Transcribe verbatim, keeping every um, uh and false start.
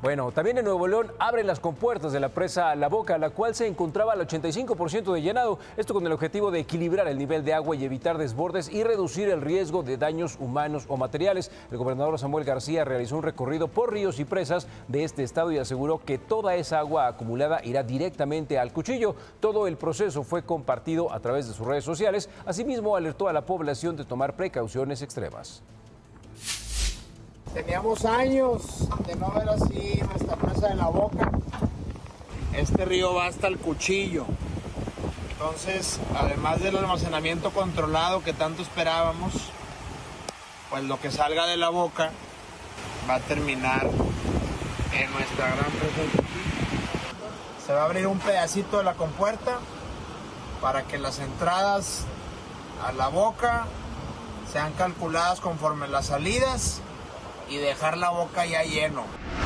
Bueno, también en Nuevo León abren las compuertas de la presa La Boca, la cual se encontraba al ochenta y cinco por ciento de llenado. Esto con el objetivo de equilibrar el nivel de agua y evitar desbordes y reducir el riesgo de daños humanos o materiales. El gobernador Samuel García realizó un recorrido por ríos y presas de este estado y aseguró que toda esa agua acumulada irá directamente al cuchillo. Todo el proceso fue compartido a través de sus redes sociales. Asimismo, alertó a la población de tomar precauciones extremas. Teníamos años de no ver así nuestra presa de La Boca. Este río va hasta el cuchillo. Entonces, además del almacenamiento controlado que tanto esperábamos, pues lo que salga de La Boca va a terminar en nuestra gran presa del cuchillo. Se va a abrir un pedacito de la compuerta para que las entradas a La Boca sean calculadas conforme las salidas y dejar La Boca ya lleno.